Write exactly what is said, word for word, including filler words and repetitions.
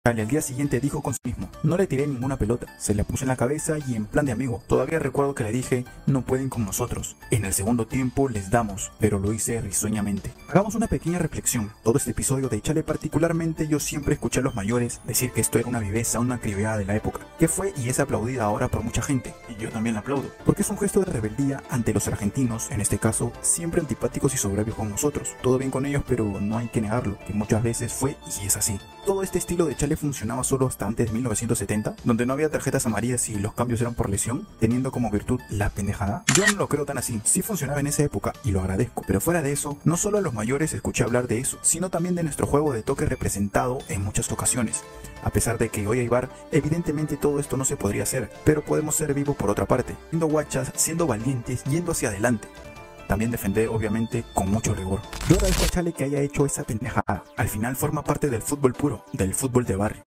Al día siguiente dijo con sí mismo: no le tiré ninguna pelota, se la puse en la cabeza y en plan de amigo. Todavía recuerdo que le dije: no pueden con nosotros. En el segundo tiempo les damos, pero lo hice risueñamente. Hagamos una pequeña reflexión. Todo este episodio de Chale, particularmente yo siempre escuché a los mayores decir que esto era una viveza, una criolada de la época, que fue y es aplaudida ahora por mucha gente, y yo también la aplaudo, porque es un gesto de rebeldía ante los argentinos, en este caso, siempre antipáticos y soberbios con nosotros. Todo bien con ellos, pero no hay que negarlo, que muchas veces fue y es así. Todo este estilo de Chale funcionaba solo hasta antes de mil novecientos setenta, donde no había tarjetas amarillas y los cambios eran por lesión, teniendo como virtud la pendejada. Yo no lo creo tan así, sí funcionaba en esa época y lo agradezco, pero fuera de eso, no solo a los mayores escuché hablar de eso, sino también de nuestro juego de toque representado en muchas ocasiones. A pesar de que hoy hay bar, evidentemente todo esto no se podría hacer, pero podemos ser vivos por otra parte, siendo guachas, siendo valientes, yendo hacia adelante. También defender, obviamente, con mucho rigor. Yo agradezco a Chale que haya hecho esa pendejada. Al final forma parte del fútbol puro, del fútbol de barrio.